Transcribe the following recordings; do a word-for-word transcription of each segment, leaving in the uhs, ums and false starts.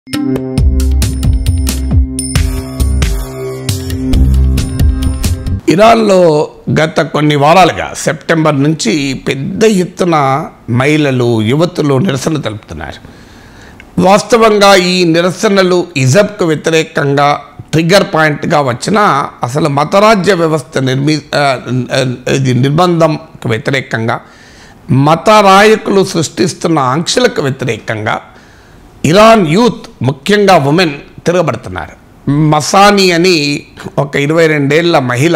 ఇరాన్లో గత కొన్ని వారాలుగా సెప్టెంబర్ నుంచి పెద్ద ఎత్తున మహిళలు యువతులు నిరసన తెలుపుతున్నారు. వాస్తవంగా ఈ నిరసనలు హిజబ్కు వ్యతిరేకంగా ట్రిగ్గర్ పాయింట్గా వచ్చిన అసలు మతరాజ్య వ్యవస్థ నిర్మి ఇది నిర్బంధంకు వ్యతిరేకంగా మత నాయకులు సృష్టిస్తున్న ఆంక్షలకు వ్యతిరేకంగా ఇరాన్ యూత్ ముఖ్యంగా ఉమెన్ తిరగబడుతున్నారు. మసాని అని ఒక ఇరవై రెండేళ్ల మహిళ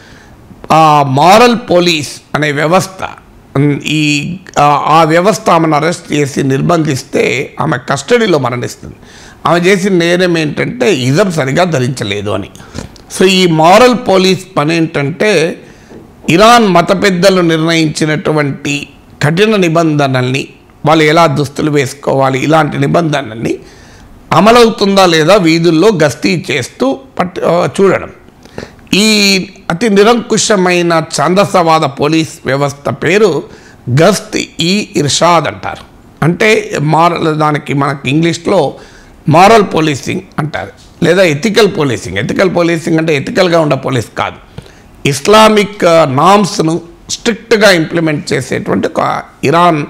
మారల్ పోలీస్ అనే వ్యవస్థ ఈ ఆ వ్యవస్థ ఆమెను అరెస్ట్ చేసి నిర్బంధిస్తే ఆమె కస్టడీలో మరణిస్తుంది. ఆమె చేసిన నేరం ఏంటంటే హిజబ్ సరిగా ధరించలేదు అని. సో ఈ మారల్ పోలీస్ పని ఏంటంటే ఇరాన్ మత పెద్దలు నిర్ణయించినటువంటి కఠిన నిబంధనల్ని వాళ్ళు ఎలా దుస్తులు వేసుకోవాలి ఇలాంటి నిబంధనల్ని అమలవుతుందా లేదా వీధుల్లో గస్తీ చేస్తూ పట్ చూడడం. ఈ అతి నిరంకుశమైన ఛాందసవాద పోలీస్ వ్యవస్థ పేరు గస్త్ ఈ ఇర్షాద్ అంటారు. అంటే మారల్ దానికి మనకి ఇంగ్లీష్లో మారల్ పోలీసింగ్ అంటారు, లేదా ఎథికల్ పోలీసింగ్. ఎథికల్ పోలీసింగ్ అంటే ఎథికల్గా ఉండే పోలీస్ కాదు, ఇస్లామిక్ నామ్స్ను స్ట్రిక్ట్గా ఇంప్లిమెంట్ చేసేటువంటి ఒక ఇరాన్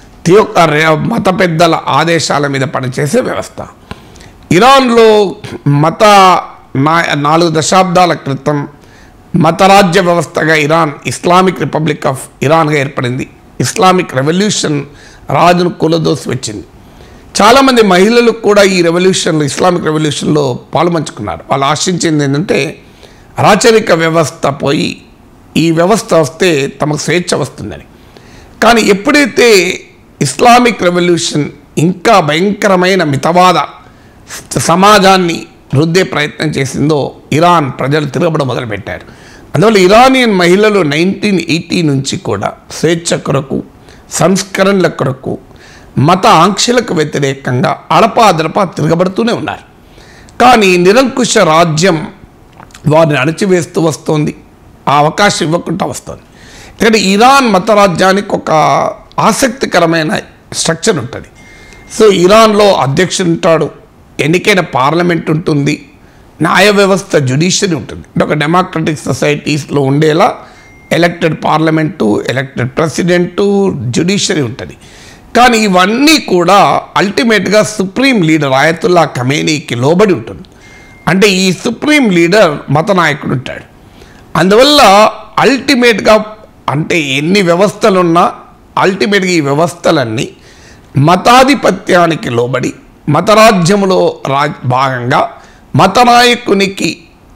మత పెద్దల ఆదేశాల మీద పనిచేసే వ్యవస్థ. ఇరాన్లో మత నాలుగు దశాబ్దాల క్రితం మతరాజ్య వ్యవస్థగా ఇరాన్ ఇస్లామిక్ రిపబ్లిక్ ఆఫ్ ఇరాన్గా ఏర్పడింది. ఇస్లామిక్ రెవల్యూషన్ రాజును కూలదోసి వచ్చింది. చాలామంది మహిళలు కూడా ఈ రెవల్యూషన్లో ఇస్లామిక్ రెవల్యూషన్లో పాలుపంచుకున్నారు. వాళ్ళు ఆశించింది ఏంటంటే రాచరిక వ్యవస్థ పోయి ఈ వ్యవస్థ వస్తే తమకు స్వేచ్ఛ వస్తుందని. కానీ ఎప్పుడైతే ఇస్లామిక్ రెవల్యూషన్ ఇంకా భయంకరమైన మితవాద సమాజాన్ని రుద్దే ప్రయత్నం చేసిందో ఇరాన్ ప్రజలు తిరగబడం మొదలుపెట్టారు. అందువల్ల ఇరానియన్ మహిళలు నైన్టీన్ ఎయిటీ నుంచి కూడా స్వేచ్ఛ కొరకు, సంస్కరణల కొరకు, మత ఆంక్షలకు వ్యతిరేకంగా అడపా అదడపా తిరగబడుతూనే ఉన్నారు. కానీ నిరంకుశ రాజ్యం వారిని అణచివేస్తూ వస్తుంది, ఆ అవకాశం ఇవ్వకుండా వస్తుంది. ఎందుకంటే ఇరాన్ మత రాజ్యానికి ఒక ఆసక్తికరమైన స్ట్రక్చర్ ఉంటుంది. సో ఇరాన్లో అధ్యక్షుడు ఉంటాడు, ఎన్నికైన పార్లమెంట్ ఉంటుంది, న్యాయ వ్యవస్థ జ్యుడిషియరీ ఉంటుంది. అంటే ఒక డెమోక్రటిక్ సొసైటీస్లో ఉండేలా elected parliament, elected president, judiciary ఉంటుంది. కానీ ఇవన్నీ కూడా అల్టిమేట్గా సుప్రీం లీడర్ ఆయతుల్లా ఖమేనీకి లోబడి ఉంటుంది. అంటే ఈ సుప్రీం లీడర్ మత నాయకుడు ఉంటాడు. అందువల్ల అల్టిమేట్గా అంటే ఎన్ని వ్యవస్థలున్నా అల్టిమేట్గా ఈ వ్యవస్థలన్నీ మతాధిపత్యానికి లోబడి మతరాజ్యంలో రా భాగంగా మత నాయకునికి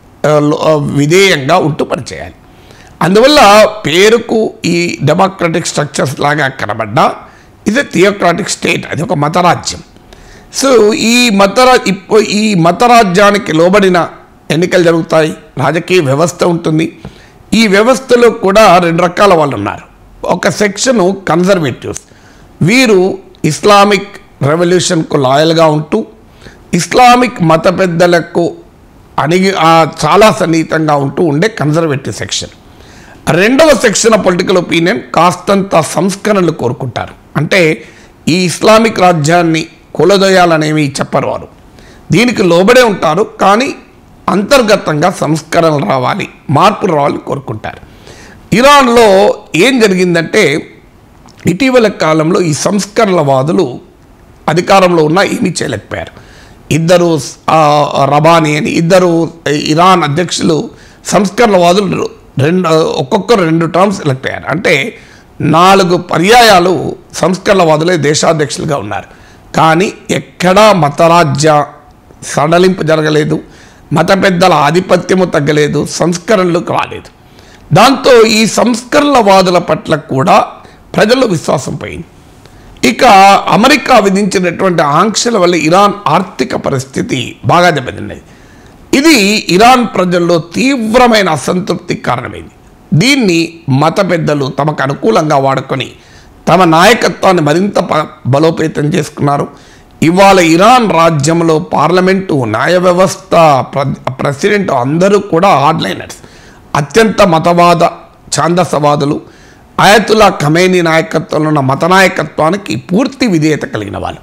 విధేయంగా ఉంటూ పనిచేయాలి. అందువల్ల పేరుకు ఈ డెమోక్రటిక్ స్ట్రక్చర్స్ లాగా కనబడ్డా ఇది థియోక్రాటిక్ స్టేట్, అది ఒక మతరాజ్యం. సో ఈ మతరా ఇప్పు ఈ మతరాజ్యానికి లోబడిన ఎన్నికలు జరుగుతాయి, రాజకీయ వ్యవస్థ ఉంటుంది. ఈ వ్యవస్థలో కూడా రెండు రకాల వాళ్ళు ఉన్నారు. ఒక సెక్షను కన్జర్వేటివ్స్, వీరు ఇస్లామిక్ రెవల్యూషన్కు లాయల్గా ఉంటూ ఇస్లామిక్ మత పెద్దలకు అణిగి చాలా సన్నిహితంగా ఉంటూ ఉండే కన్జర్వేటివ్ సెక్షన్. రెండవ సెక్షన్ పొలిటికల్ ఒపీనియన్ కాస్తంత సంస్కరణలు కోరుకుంటారు. అంటే ఈ ఇస్లామిక్ రాజ్యాన్ని కూలదోయాలనేవి చెప్పరు వారు, దీనికి లోబడే ఉంటారు. కానీ అంతర్గతంగా సంస్కరణలు రావాలి, మార్పులు రావాలని కోరుకుంటారు. ఇరాన్లో ఏం జరిగిందంటే ఇటీవల కాలంలో ఈ సంస్కరణలవాదులు అధికారంలో ఉన్న ఏమీ చేయలేకపోయారు. ఇద్దరు రబానీ అని ఇద్దరు ఇరాన్ అధ్యక్షులు సంస్కరణవాదులు రెండు ఒక్కొక్కరు రెండు టర్మ్స్ ఎలక్ట్ అయ్యారు. అంటే నాలుగు పర్యాయాలు సంస్కరణవాదులే దేశాధ్యక్షులుగా ఉన్నారు. కానీ ఎక్కడా మతరాజ్య సడలింపు జరగలేదు, మత పెద్దల ఆధిపత్యము తగ్గలేదు, సంస్కరణలు రాలేదు. దాంతో ఈ సంస్కరణవాదుల పట్ల కూడా ప్రజల్లో విశ్వాసం పోయింది. ఇక అమెరికా విధించినటువంటి ఆంక్షల వల్ల ఇరాన్ ఆర్థిక పరిస్థితి బాగా దెబ్బతిన్నది. ఇది ఇరాన్ ప్రజల్లో తీవ్రమైన అసంతృప్తికి కారణమైంది. దీన్ని మత పెద్దలు తమకు అనుకూలంగా వాడుకొని తమ నాయకత్వాన్ని మరింత బలోపేతం చేసుకున్నారు. ఇవాళ ఇరాన్ రాజ్యంలో పార్లమెంటు, న్యాయ వ్యవస్థ, ప్రెసిడెంట్ అందరూ కూడా హార్డ్లైనర్స్, అత్యంత మతవాద ఛాందసవాదులు. ఆయతుల్లా ఖమేనీ నాయకత్వంలో ఉన్న మత నాయకత్వానికి పూర్తి విధేయత కలిగిన వాళ్ళు.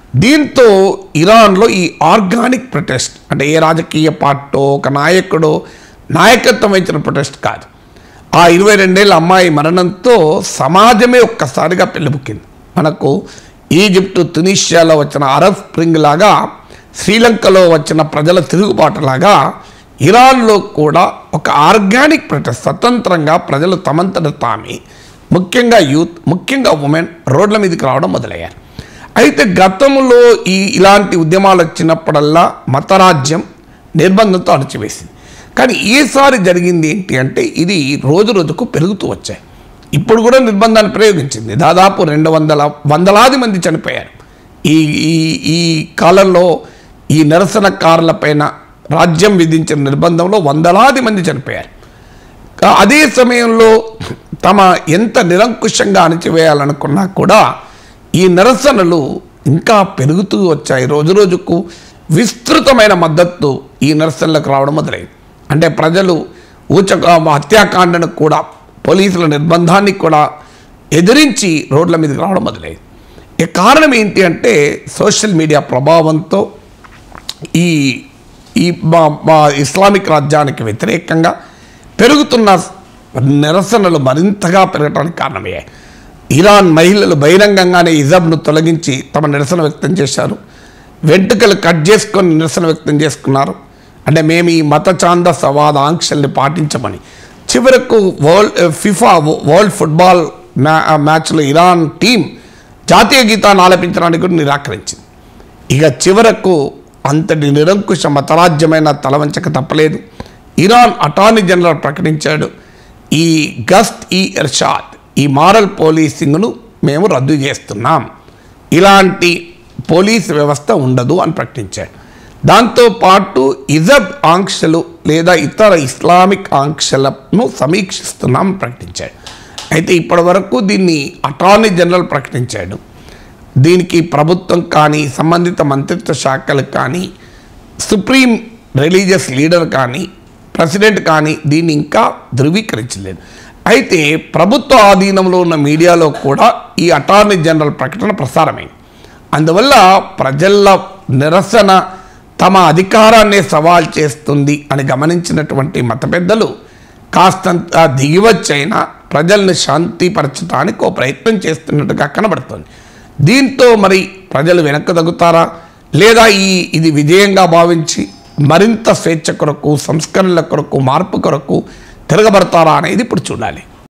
దీంతో ఇరాన్లో ఈ ఆర్గానిక్ ప్రొటెస్ట్ అంటే ఏ రాజకీయ పార్టీ ఒక నాయకుడు నాయకత్వం వహించిన ప్రొటెస్ట్ కాదు, ఆ ఇరవై రెండేళ్ళ అమ్మాయి మరణంతో సమాజమే ఒక్కసారిగా పెళ్ళిబుక్కింది. మనకు ఈజిప్టు తునీషియాలో వచ్చిన అరబ్ స్ప్రింగ్ లాగా, శ్రీలంకలో వచ్చిన ప్రజల తిరుగుబాటులాగా ఇరాన్లో కూడా ఒక ఆర్గానిక్ ప్రొటెస్ట్, స్వతంత్రంగా ప్రజలు తమంతట తామే, ముఖ్యంగా యూత్, ముఖ్యంగా ఉమెన్ రోడ్ల మీదకి రావడం మొదలయ్యారు. అయితే గతంలో ఈ ఇలాంటి ఉద్యమాలు వచ్చినప్పుడల్లా మతరాజ్యం నిర్బంధంతో అణచివేసింది. కానీ ఈసారి జరిగింది ఏంటి అంటే ఇది రోజు రోజుకు పెరుగుతూ వచ్చాయి. ఇప్పుడు కూడా నిర్బంధాన్ని ప్రయోగించింది. దాదాపు రెండు వందల వందలాది మంది చనిపోయారు ఈ ఈ ఈ కాలంలో. ఈ నిరసనకారులపైన రాజ్యం విధించిన నిర్బంధంలో వందలాది మంది చనిపోయారు. అదే సమయంలో తమ ఎంత నిరంకుశంగా అణచివేయాలనుకున్నా కూడా ఈ నిరసనలు ఇంకా పెరుగుతూ వచ్చాయి. రోజు రోజుకు విస్తృతమైన మద్దతు ఈ నిరసనలకు రావడం మొదలైంది. అంటే ప్రజలు ఊచ హత్యాకాండను కూడా, పోలీసుల నిర్బంధాన్ని కూడా ఎదిరించి రోడ్ల మీదకి రావడం మొదలైంది. ఈ కారణం ఏంటి అంటే సోషల్ మీడియా ప్రభావంతో ఈ ఈ మా ఇస్లామిక్ రాజ్యానికి వ్యతిరేకంగా పెరుగుతున్న నిరసనలు మరింతగా పెరగడానికి కారణమయ్యాయి. ఇరాన్ మహిళలు బహిరంగంగానే హిజాబ్ను తొలగించి తమ నిరసన వ్యక్తం చేశారు. వెంట్రుకలు కట్ చేసుకొని నిరసన వ్యక్తం చేసుకున్నారు. అంటే మేము ఈ మత ఛాందసవాద ఆంక్షల్ని పాటించమని. చివరకు వరల్డ్ ఫిఫా వరల్డ్ ఫుట్బాల్ మ్యా మ్యాచ్లో ఇరాన్ టీం జాతీయ గీతాన్ని ఆలపించడానికి కూడా నిరాకరించింది. ఇక చివరకు అంతటి నిరంకుశ మతరాజ్యమైన తలవంచక తప్పలేదు. ఇరాన్ అటార్నీ జనరల్ ప్రకటించాడు, ఈ గస్ట్ ఈ ఇర్షాద్, ఈ మారల్ పోలీసింగ్ను మేము రద్దు చేస్తున్నాం, ఇలాంటి పోలీస్ వ్యవస్థ ఉండదు అని ప్రకటించాడు. దాంతోపాటు హిజబ్ ఆంక్షలు లేదా ఇతర ఇస్లామిక్ ఆంక్షలను సమీక్షిస్తున్నాం ప్రకటించాడు. అయితే ఇప్పటి వరకు దీన్ని అటార్నీ జనరల్ ప్రకటించాడు. దీనికి ప్రభుత్వం కానీ, సంబంధిత మంత్రిత్వ శాఖలు కానీ, సుప్రీం రిలీజియస్ లీడర్ కానీ, ప్రెసిడెంట్ కానీ దీన్ని ఇంకా ధృవీకరించలేదు. అయితే ప్రభుత్వ ఆధీనంలో ఉన్న మీడియాలో కూడా ఈ అటార్నీ జనరల్ ప్రకటన ప్రసారమైంది. అందువల్ల ప్రజల నిరసన తమ అధికారాన్నే సవాల్ చేస్తుంది అని గమనించినటువంటి మత పెద్దలు కాస్తంత దిగివచ్చైనా ప్రజల్ని శాంతిపరచడానికి ఓ ప్రయత్నం చేస్తున్నట్టుగా కనబడుతుంది. దీంతో మరి ప్రజలు వెనక్కి తగ్గుతారా, లేదా ఈ ఇది విజయంగా భావించి మరింత స్వేచ్ఛ కొరకు, సంస్కరణల కొరకు, మార్పు కొరకు తిరగబడతారా అనేది ఇప్పుడు చూడాలి.